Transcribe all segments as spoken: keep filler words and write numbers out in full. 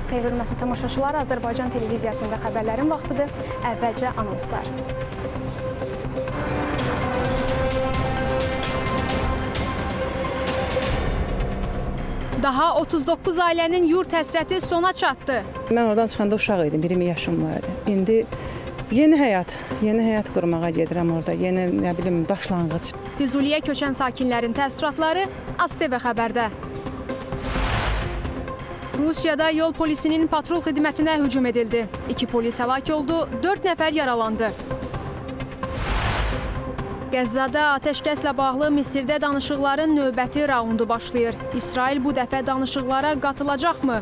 geldiniz. Xeyir hörmətli tamaşaçılar, Azərbaycan televiziyasında xəbərlərin vaxtıdır. Əvvəlcə anonslar. Daha otuz doqquz ailənin yurt həsrəti sona çatdı. Mən oradan çıxanda uşaq idim, iyirmi yaşım vardı. İndi yeni həyat, yeni həyat qurmağa gedirəm orada, yeni, nə bilim, başlanğıc. Füzuliyə köçən sakinlərin təəssüratları A S T V xəbərdə. Rusiyada yol polisinin patrul xidmətinə hücum edildi. İki polis həlak oldu, dörd nəfər yaralandı. Qəzzada atəşkəslə bağlı Misirdə danışıqların növbəti raundu başlayır. İsrail bu dəfə danışıqlara qatılacaqmı?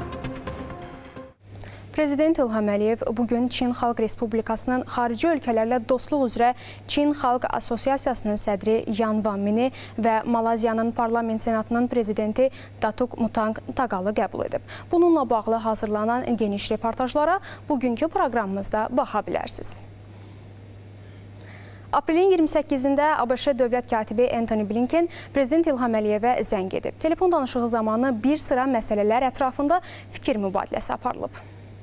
Prezident İlham Əliyev bugün Çin Xalq Respublikasının xarici ölkələrlə dostluq üzrə Çin Xalq Assosiasiyasının sədri Yan Vanmini və Malaziyanın Parlament Senatının prezidenti Datuk Mutang Tagalı qəbul edib. Bununla bağlı hazırlanan geniş reportajlara bugünkü proqramımızda baxa bilərsiniz. Aprelin iyirmi səkkizində ABŞ dövlət katibi Antony Blinken Prezident İlham Əliyevə zəng edib. Telefon danışığı zamanı bir sıra məsələlər ətrafında fikir mübadiləsi aparılıb.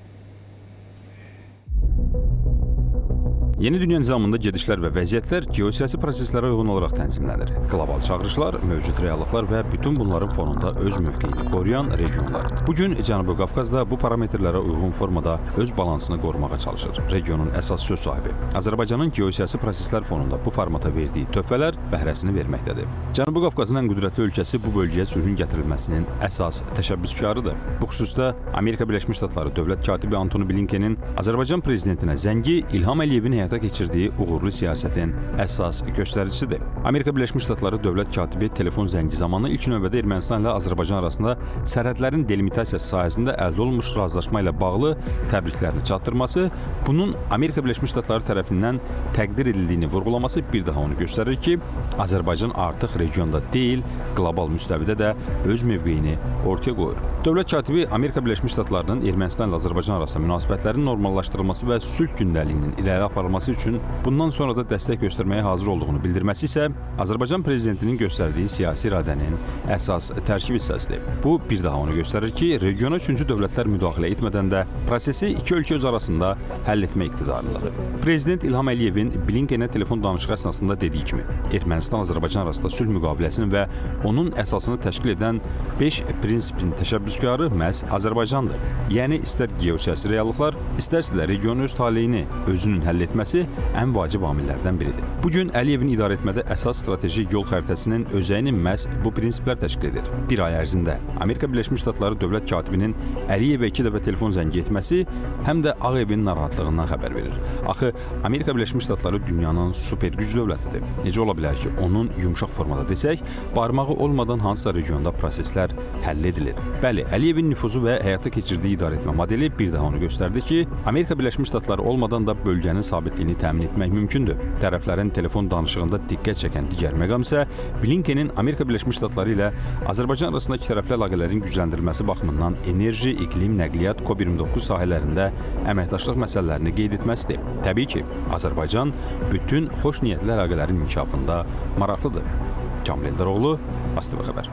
Yeni dünya nizamında gedişlər və vəziyyətlər geosiyasi proseslərə uyğun olaraq tənzimlənir. Qlobal çağırışlar, mövcud reallıqlar və bütün bunların fonunda öz mövqeyini qoruyan regionlar. Bugün Cənubi Qafqazda bu parametrlərə uyğun formada öz balansını qorumağa çalışır. Regionun əsas söz sahibi Azərbaycanın geosiyasi proseslər fonunda bu formata verdiyi töhfələr bəhrəsini verməkdədir. Cənubi Qafqazın ən qüdrətli ölkəsi bu bölgəyə sülhün gətirilməsinin əsas təşəbbüskarıdır. Bu xüsusda Amerika Birləşmiş Ştatları dövlət katibi Antony Blinkenin Azərbaycan prezidentinə zəngi İlham Əliyevin həyata keçirdiyi uğurlu siyasətin əsas göstəricisidir. Amerika Birləşmiş Ştatları dövlət katibi telefon zəngi zamanı ilk növbədə Ermənistan ilə Azərbaycan arasında sərhədlərin delimitasiyası sahəsində əldə olunmuş razılaşma ilə bağlı təbriklərini çatdırması, bunun Amerika Birləşmiş Ştatları tərəfindən təqdir edildiyini vurğulaması bir daha onu göstərir ki, Azərbaycan artıq regionda deyil, qlobal müstəvidə də öz mövqeyini ortaya qoyur. Dövlət katibi Amerika Birləşmiş Ştatlarının Ermənistan ilə Azərbaycan arasında münasibətlərin normallaşdırılması və sülh gündəliyinin irəli aparılması üçün bundan sonra da dəstək göstərməyə hazır olduğunu bildirməsi isə Azərbaycan prezidentinin göstərdiyi siyasi iradənin əsas tərkib hissəsidir. Bu, bir daha onu göstərir ki, regiona üçüncü dövlətlər müdaxilə etmədən də prosesi iki ölkə öz arasında həll etmə iqtidarındadır. Prezident İlham Əliyevin Blinkenə telefon danışığı əsnasında dediyi kimi, Ermənistan-Azərbaycan arasında sülh müqaviləsinin və onun əsasını təşkil edən beş prinsipin təşəbbüskarı məhz Azərbaycandır. Yəni, istər geosiyasi reallıqlar, istərsə də regionun öz taleyini özünün həll etməsi ən vacib amillərdən biridir. Bugün Əliyevin idarə etmədə əsas stratejik yol xəritəsinin özəyini məhz bu prinsiplər təşkil edir. Bir ay ərzində Amerika Birləşmiş Ştatları dövlət katibinin Əliyevə iki dəfə telefon zəngi etməsi həm də Ağ Evin narahatlığından xəbər verir. Axı, Amerika Birləşmiş Ştatları dünyanın super güc dövlətidir. Necə ola bilər ki, onun yumşaq formada desək, barmağı olmadan hansısa regionda proseslər həll edilir. Bəli, Əliyevin nüfuzu və həyata keçirdiyi idarə etmə modeli bir daha onu göstərdi ki, Amerika Birləşmiş Ştatları olmadan da bölgənin sabitliyini təmin etmək mümkündür. Tərəflərin telefon danışığında diqqət çəkən digər məqam isə Blinkenin Amerika Birləşmiş Ştatları ilə Azərbaycan arasında ikitərəfli əlaqələrin gücləndirilməsi baxımından enerji, iqlim, nəqliyyat, COP iyirmi doqquz sahələrində əməkdaşlıq məsələlərini qeyd etməsidir. Təbii ki, Azərbaycan bütün xoş niyyətli əlaqələrin inkişafında maraqlıdır. Kamil Eldaroğlu, A S T V xəbər.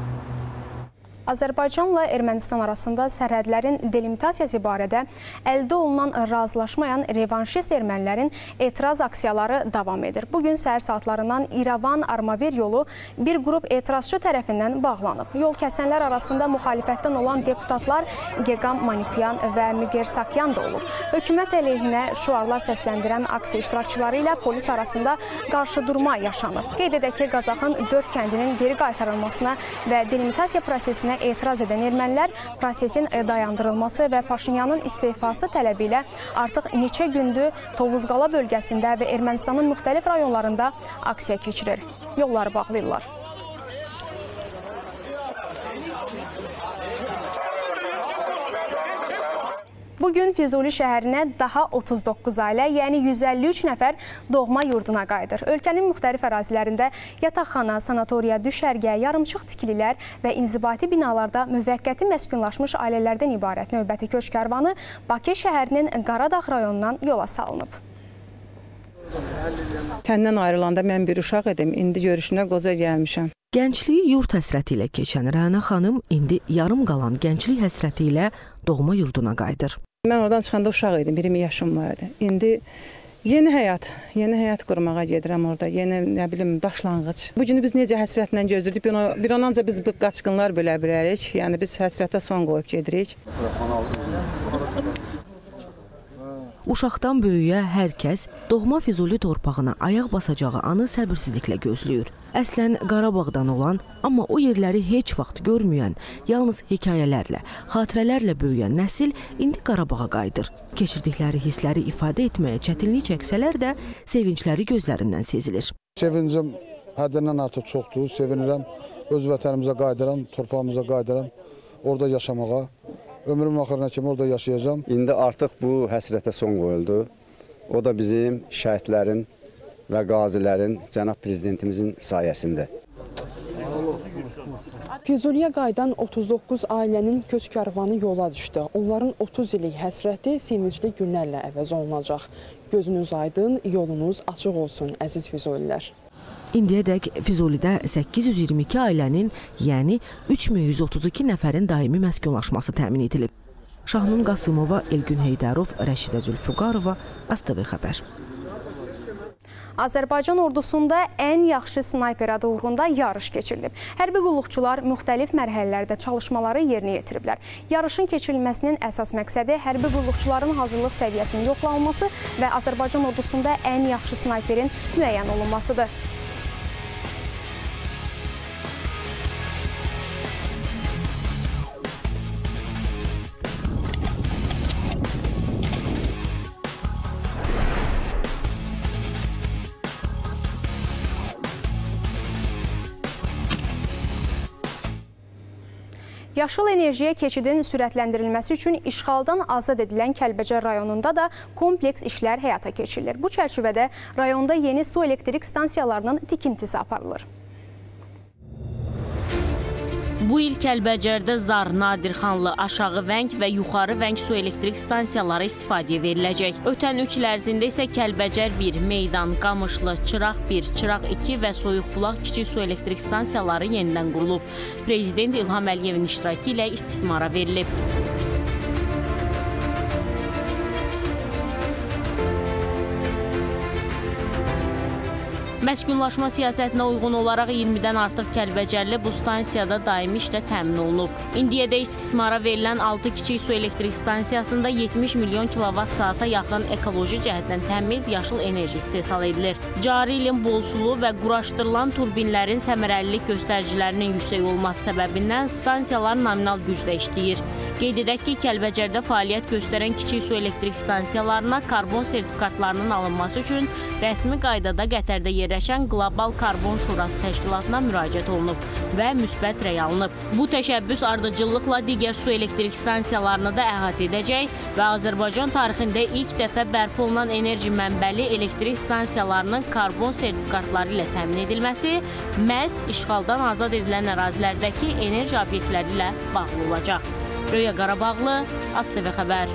Azərbaycanla Ermənistan arasında sərhədlərin delimitasiyası barədə əldə olunan razılaşmayan revanşist ermənilərin etiraz aksiyaları davam edir. Bugün səhər saatlarından İrəvan-Armavir yolu bir qrup etirazçı tərəfindən bağlanıb. Yol kəsənlər arasında müxalifətdən olan deputatlar Geqam Manikyan və Müger Sakyan da olub. Hökumət əleyhinə şüarlar səsləndirən aksiya iştirakçıları ilə polis arasında qarşıdurma yaşanıb. Qeyd edək ki, Qazaxın dörd kəndinin geri qaytarılmasına və delimitasiya prosesinə etiraz edən ermənilər prosesin dayandırılması və Paşinyanın istefası tələbi ilə artıq neçə gündür Tovuzqala bölgəsində və Ermənistanın müxtəlif rayonlarında aksiya keçirir. Yolları bağlayırlar. Bugün Füzuli şəhərinə daha otuz doqquz ailə, yəni yüz əlli üç nəfər doğma yurduna qayıdır. Ölkənin müxtəlif ərazilərində yataqxana, sanatoriya, düşərgə, yarımçıq tikililər və inzibati binalarda müvəqqəti məskunlaşmış ailələrdən ibarət növbəti köç karvanı Bakı şəhərinin Qaradağ rayonundan yola salınıb. Səndən ayrılanda mən bir uşaq idim, indi görüşünə qoca gəlmişəm. Gəncliyi yurt həsrəti ilə keçən Rəna xanım indi yarım qalan gənclik həsrəti ilə doğma yurduna qayıdır. Mən oradan çıxanda uşaq idim, iyirmi yaşım vardı. İndi yeni həyat, yeni həyat qurmağa gedirəm orada, yeni, nə bilim, başlanğıc. Bu günü biz necə həsrətlə gözlürdük, bir an önce biz bu qaçqınlar bölə bilərik, yəni biz həsrətə son qoyub gedirik. Uşaqdan böyüyə hər kəs doğma Füzuli torpağına ayaq basacağı anı səbirsizliklə gözləyir. Əslən Qarabağdan olan, amma o yerləri heç vaxt görməyən, yalnız hekayələrlə, xatirələrlə böyüyən nəsil indi Qarabağa qayıdır. Keçirdikləri hissləri ifadə etməyə çətinlik çəksələr də sevincləri gözlərindən sezilir. Sevincim həddindən artıq çoxdur, sevinirəm, öz vətənimizə qayıdıram, torpağımıza qayıdıram, orada yaşamağa. Ömrüm axırına kimi orada yaşayacağım. İndi artıq bu həsrətə son qoyuldu. O da bizim şəhidlərin və qazilərin, cənab prezidentimizin sayəsində. Füzuliyə qayıdan otuz doqquz ailənin köç karvanı yola düşdü. Onların otuz illik həsrəti sevincli günlərlə əvəz olunacaq. Gözünüz aydın, yolunuz açıq olsun, əziz Füzulilər. İndiyədək Füzulidə səkkiz yüz iyirmi iki ailənin, yəni üç min yüz otuz iki nəfərin daimi məskunlaşması təmin edilib. Şahnun Qasımova, Elgün Heydərov, Rəşidə Zülfüqarova, A S T V xəbər. Azərbaycan ordusunda ən yaxşı snayper adı uğrunda yarış keçirilib. Hərbi qulluqçular müxtəlif mərhələlərdə çalışmaları yerinə yetiriblər. Yarışın keçirilməsinin əsas məqsədi hərbi qulluqçuların hazırlıq səviyyəsinin yoxlanılması və Azərbaycan ordusunda ən yaxşı snayperin müəyyən olunmasıdır. Yaşıl enerjiyə keçidin sürətləndirilməsi üçün işğaldan azad edilən Kəlbəcər rayonunda da kompleks işlər həyata keçirilir. Bu çərçivədə rayonda yeni su elektrik stansiyalarının tikintisi aparılır. Bu il Kəlbəcərdə Zar, Nadirxanlı, Aşağı Vəng və Yuxarı Vəng su elektrik stansiyaları istifadəyə veriləcək. Ötən üç il ərzində isə Kəlbəcər bir, Meydan, Qamışlı, Çıraq bir, Çıraq iki və Soyuqbulaq kiçik su elektrik stansiyaları yenidən qurulub. Prezident İlham Əliyevin iştirakı ilə istismara verilib. Məskunlaşma siyasətinə uyğun olaraq iyirmidən artıq Kəlbəcərli bu stansiyada daimi işlə təmin olunub. İndiyədə istismara verilən altı kiçik su elektrik stansiyasında yetmiş milyon kilovat saata yaxın ekoloji cəhətdən təmiz yaşıl enerji istehsal edilir. Cari ilin bol sulu və quraşdırılan turbinlərin səmərəlilik göstəricilərinin yüksək olması səbəbindən stansiyalar nominal güclə işləyir. Qeyd edək ki, Kəlbəcərdə fəaliyyət göstərən kiçik su elektrik stansiyalarına karbon sertifikatlarının alınması üçün rəsmi qaydada Qətərdə yerləşən Qlobal Karbon Şurası təşkilatına müraciət olunub və müsbət rəy alınıb. Bu təşəbbüs ardıcıllıqla digər su elektrik stansiyalarını da əhatə edəcək və Azərbaycan tarixində ilk dəfə bərpa olunan enerji mənbəli elektrik stansiyalarının karbon sertifikatları ilə təmin edilməsi məhz işğaldan azad edilən ərazilərdəki enerji obyektləri ilə bağlı olacaq. Röya Qarabağlı, A S T V xəbər.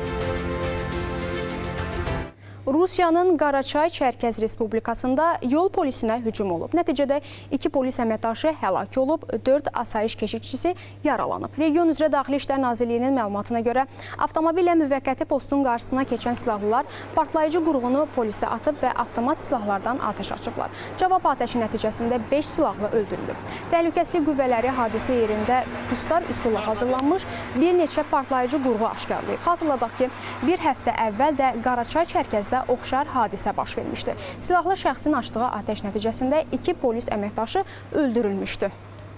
Rusiyanın Qaraçay Çərkəz Respublikasında yol polisinə hücum olub. Nəticədə iki polis əməkdaşı həlak olub, dörd asayiş keşikçisi yaralanıb. Region üzrə Daxili İşlər Nazirliyinin məlumatına görə avtomobillə müvəqqəti postun qarşısına keçən silahlılar partlayıcı qurğunu polisə atıb və avtomat silahlardan atəş açıblar. Cavab atəşi nəticəsində beş silahlı öldürülüb. Təhlükəsizlik qüvvələri hadisə yerində pustar üsulla hazırlanmış bir neçə partlayıcı qurğu aşkarlayıb. Xatırladaq ki, bir həftə əvvəl də Qaraçay Çərkəzdə oxşar hadisə baş vermişdi. Silahlı şəxsin açdığı atəş nəticəsində iki polis əməkdaşı öldürülmüşdü.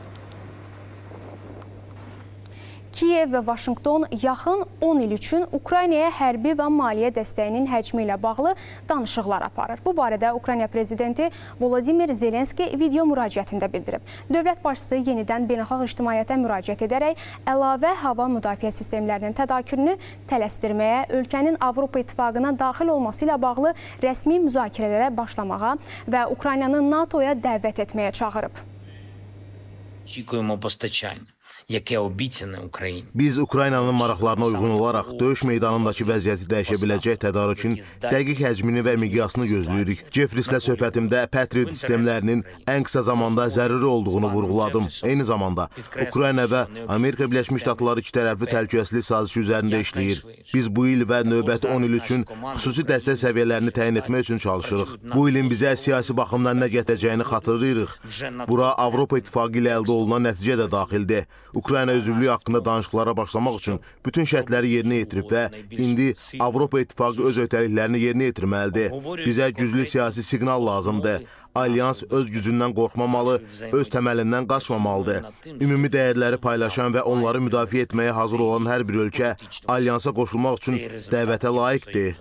Kiyev və Vaşinqton yaxın on il üçün Ukraynaya hərbi və maliyyə dəstəyinin həcmi ilə bağlı danışıqlar aparır. Bu barədə Ukrayna prezidenti Volodimir Zelenski video müraciətində bildirib. Dövlət başçısı yenidən beynəlxalq ictimaiyyətə müraciət edərək əlavə hava müdafiə sistemlərinin tədarükünü tələsdirməyə, ölkənin Avropa İttifaqına daxil olması ilə bağlı rəsmi müzakirələrə başlamağa və Ukraynanı NATOya dəvət etməyə çağırıb. Очікуємо постачання. Biz Ukraynanın maraqlarına uyğun olaraq döyüş meydanındakı vəziyyəti dəyişə biləcək tədarükün dəqiq həcmini və miqyasını gözləyirik. Jeffrislə söhbətimdə Patriot sistemlərinin ən qısa zamanda zəruri olduğunu vurğuladım. Eyni zamanda Ukrayna və Amerika Birləşmiş Ştatları iki tərəfli təhlükəsizlik sazişi üzərində işləyir. Biz bu il və növbəti on il üçün xüsusi dəstək səviyyələrini təyin etmək üçün çalışırıq. Bu ilin bizə siyasi baxımdan nə gətirəcəyini xatırlayırıq. Bura Avropa İttifaqı ilə əldə olunan nəticə də daxildir. Ukrayna üzvlüyü haqqında danışıqlara başlamaq üçün bütün şərtləri yerinə yetirib və indi Avropa İttifaqı öz öhdəliklərini yerinə yetirməlidir. Bizə güclü siyasi siqnal lazımdır. Alyans öz gücündən qorxmamalı, öz təməlindən qaçmamalıdır. Ümumi dəyərləri paylaşan və onları müdafiə etməyə hazır olan hər bir ölkə alyansa qoşulmaq üçün dəvətə layiqdir.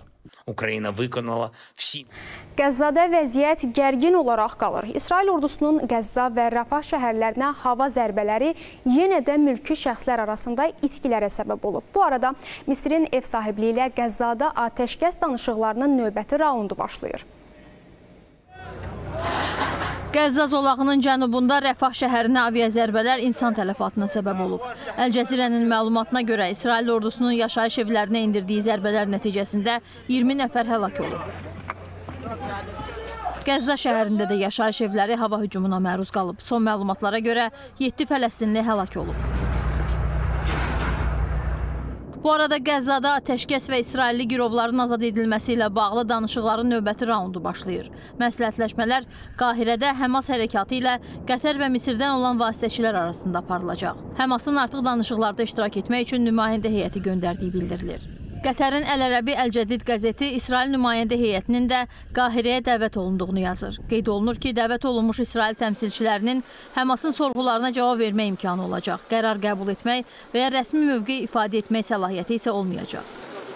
Qəzzada vəziyyət gərgin olaraq qalır. İsrail ordusunun Qəzza və Rafah şəhərlərinə hava zərbələri yenə də mülki şəxslər arasında itkilərə səbəb olub. Bu arada Misirin ev sahibliyi ilə Qəzzada atəşkəs danışıqlarının növbəti raundu başlayır. Qəzza zolağının cənubunda Rəfah şəhərinə aviazərbələr insan tələfatına səbəb olub. Əl-Cəzirənin məlumatına görə İsrail ordusunun yaşayış evlərinə indirdiyi zərbələr nəticəsində iyirmi nəfər həlak olub. Qəzza şəhərində də yaşayış evləri hava hücumuna məruz qalıb. Son məlumatlara görə yeddi Fələstinli həlak olub. Bu arada Qəzzada atəşkəs və İsrailli girovların azad edilməsi ilə bağlı danışıqların növbəti raundu başlayır. Məsləhətləşmələr Qahirədə Həmas hərəkatı ilə Qətər və Misirdən olan vasitəçilər arasında aparılacaq. Həmasın artıq danışıqlarda iştirak etmək üçün nümayəndə heyəti göndərdiyi bildirilir. Qətərin Əl-Ərəbi Əl-Cədid qəzeti İsrail nümayəndə heyətinin də Qahirəyə dəvət olunduğunu yazır. Qeyd olunur ki, dəvət olunmuş İsrail təmsilçilərinin Həmasın sorğularına cavab vermə imkanı olacaq. Qərar qəbul etmək və ya rəsmi mövqe ifadə etmək səlahiyyəti isə olmayacaq.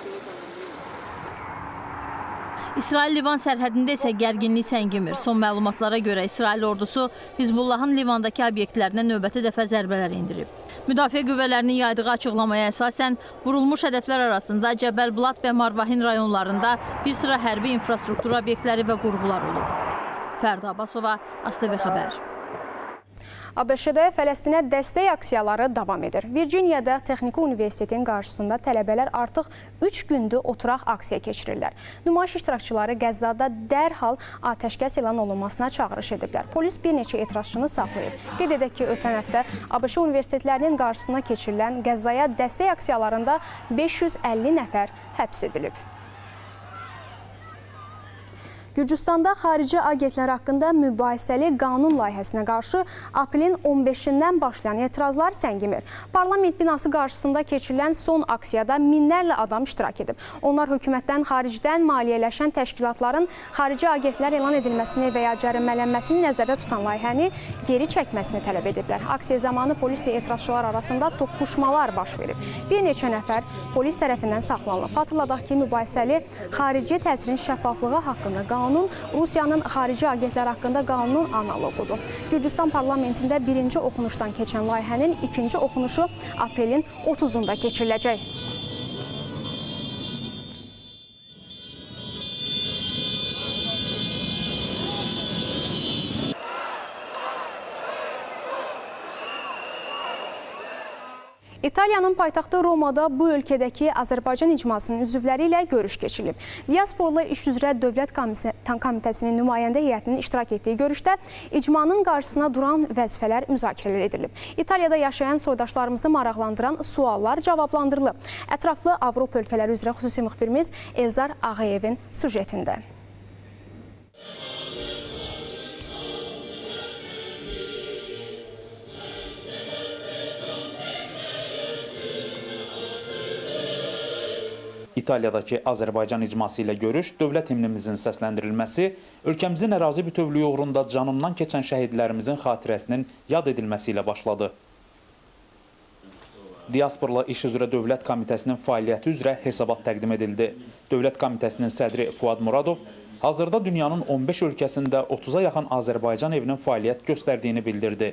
İsrail-Livan sərhədində isə gərginlik səngimir. Son məlumatlara görə İsrail ordusu Hizbullahın Livandakı obyektlərinə növbəti dəfə zərbələr indirib. Müdafiə qüvvələrinin yaydığı açıqlamaya əsasən vurulmuş hədəflər arasında Cəbəlblat və Marvahin rayonlarında bir sıra hərbi infrastruktur obyektləri və qurğular olub. Fərda Abbasova, ASTV Xəbər. ABŞ-də Fələstinə dəstək aksiyaları davam edir. Virginiyada Texniki Universitetin qarşısında tələbələr artıq üç gündür oturaq aksiya keçirirlər. Nümayiş iştirakçıları Qəzzada dərhal atəşkəs elan olunmasına çağırış ediblər. Polis bir neçə etirazçını saxlayıb. Qeyd edək ki, ötən həftə ABŞ universitetlərinin qarşısına keçirilən Qəzzaya dəstək aksiyalarında beş yüz əlli nəfər həbs edilib. Gürcüstanda xarici agentlər haqqında mübahisəli qanun layihəsinə qarşı aprelin on beşindən başlayan etirazlar səngimir. Parlament binası qarşısında keçirilən son aksiyada minlərlə adam iştirak edib. Onlar hökumətdən xaricdən maliyyələşən təşkilatların xarici agentlər elan edilməsini və ya cərimələnməsini nəzərdə tutan layihəni geri çəkməsini tələb ediblər. Aksiya zamanı polislə etirazçılar arasında toqquşmalar baş verib. Bir neçə nəfər polis tərəfindən saxlanılıb. Xatırladaq ki, mübahisəli xarici təsirin şəffaflığı haqqında qanun Qanun Rusiyanın xarici agentlər haqqında qanunun analoqudur. Gürcüstan parlamentində birinci oxunuşdan keçən layihənin ikinci oxunuşu aprelin otuzunda keçiriləcək. İtaliyanın paytaxtı Romada bu ölkədəki Azərbaycan icmasının üzvləri ilə görüş keçirilib. Diasporlar İş üzrə Dövlət Komitəsinin nümayəndə heyətinin iştirak etdiyi görüşdə icmanın qarşısına duran vəzifələr müzakirələr edilib. İtaliyada yaşayan soydaşlarımızı maraqlandıran suallar cavablandırılıb. Ətraflı Avropa ölkələri üzrə xüsusi müxbirimiz Elzar Ağayevin süjetində. İtaliyadakı Azərbaycan icması ilə görüş, dövlət himnimizin səsləndirilməsi, ölkəmizin ərazi bütövlüyü uğrunda canından keçən şəhidlərimizin xatirəsinin yad edilməsi ilə başladı. Diasporla İş üzrə Dövlət Komitəsinin fəaliyyəti üzrə hesabat təqdim edildi. Dövlət Komitəsinin sədri Fuad Muradov hazırda dünyanın on beş ölkəsində otuza yaxın Azərbaycan evinin fəaliyyət göstərdiyini bildirdi.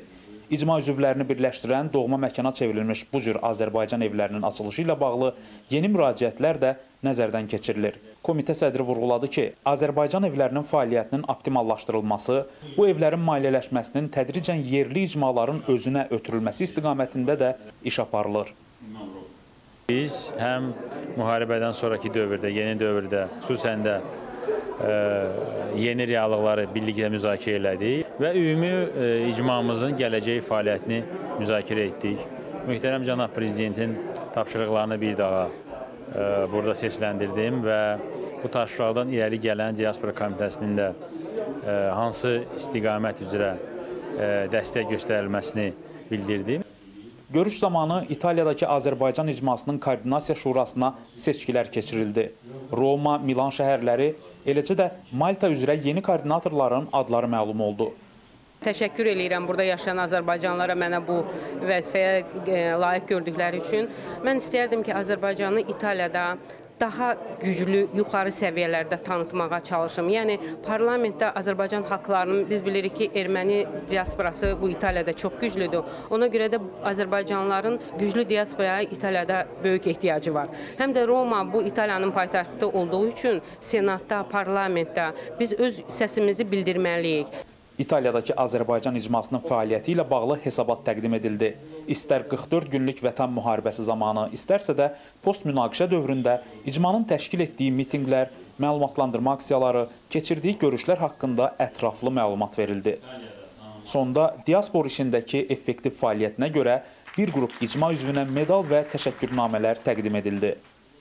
İcma üzvlərini birləşdirən doğma məkana çevrilmiş bu cür Azərbaycan evlərinin açılışı ilə bağlı yeni müraciətlər də nəzərdən keçirilir. Komitə sədri vurğuladı ki, Azərbaycan evlərinin fəaliyyətinin optimallaşdırılması, bu evlərin maliyyələşməsinin tədricən yerli icmaların özünə ötürülməsi istiqamətində də iş aparılır. Biz həm müharibədən sonraki dövrdə, yeni dövrdə, xüsusən də e, yeni reallıqları birlikdə müzakirə elədik və ümumi e, icmamızın gələcək fəaliyyətini müzakirə etdik. Möhtərəm cənab prezidentin tapşırıqlarını bir daha e, burada səsləndirdim və bu tapşırıqdan irəli gələn Diaspora Komitəsinin də e, hansı istiqamət üzrə e, dəstək göstərilməsini bildirdim. Görüş zamanı İtaliyadakı Azərbaycan icmasının koordinasiya şurasına seçkilər keçirildi. Roma, Milan şəhərləri, eləcə də Malta üzrə yeni koordinatorların adları məlum oldu. Təşəkkür edirəm burada yaşayan Azərbaycanlılara mənə bu vəzifəyə layiq gördükləri üçün. Mən istəyərdim ki, Azərbaycanı İtaliyada daha güclü, yuxarı səviyyələrdə tanıtmağa çalışım. Yəni, parlamentdə Azərbaycan xalqlarının, biz bilirik ki, erməni diasporası bu İtaliyada çox güclüdür. Ona görə də Azərbaycanlıların güclü diasporaya İtaliyada böyük ehtiyacı var. Həm də Roma bu İtaliyanın paytaxtı olduğu üçün senatda, parlamentdə biz öz səsimizi bildirməliyik. İtaliyadakı Azərbaycan icmasının fəaliyyəti ilə bağlı hesabat təqdim edildi. İstər qırx dörd günlük vətən müharibəsi zamanı, istərsə də post-münaqişə dövründə icmanın təşkil etdiyi mitinqlər, məlumatlandırma aksiyaları, keçirdiyi görüşlər haqqında ətraflı məlumat verildi. Sonda diaspor işindəki effektiv fəaliyyətinə görə bir qrup icma üzvünə medal və təşəkkürnamələr təqdim edildi.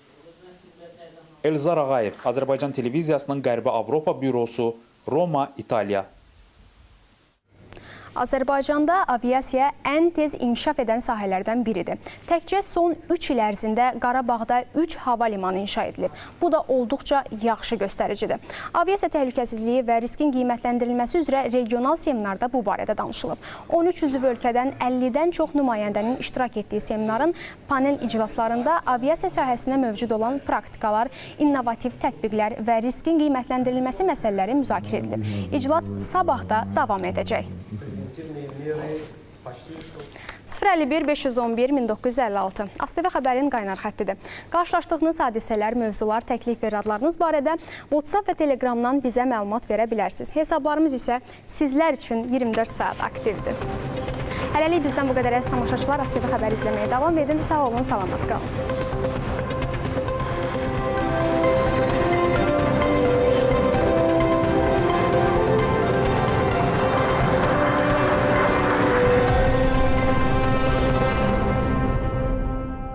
Elzar Ağayev, Azərbaycan Televiziyasının Qərbi Avropa Bürosu, Roma, İtaliya. Azərbaycanda aviasiya ən tez inkişaf edən sahələrdən biridir. Təkcə son üç il ərzində Qarabağda üç hava limanı inşa edilib. Bu da olduqca yaxşı göstəricidir. Aviasiya təhlükəsizliyi və riskin qiymətləndirilməsi üzrə regional seminarda bu barədə danışılıb. on üç üzv ölkədən əllidən çox nümayəndənin iştirak etdiyi seminarın panel iclaslarında aviasiya sahəsində mövcud olan praktikalar, innovativ tətbiqlər və riskin qiymətləndirilməsi məsələləri müzakirə edilib. İclas sabah da davam edəcək. sıfır əlli bir beş yüz on bir min doqquz yüz əlli altı A S T V xəbərin qaynar xəttidir. Qarşılaşdığınız hadisələr, mövzular, təklif və radlarınız barədə WhatsApp və Telegramdan bizə məlumat verə bilərsiniz. Hesablarımız isə sizlər üçün iyirmi dörd saat aktivdir. Hələlik bizdən bu qədər əziz tamaşaçılar. A S T V xəbəri izləməyə davam edin. Sağ olun, salamat qalın.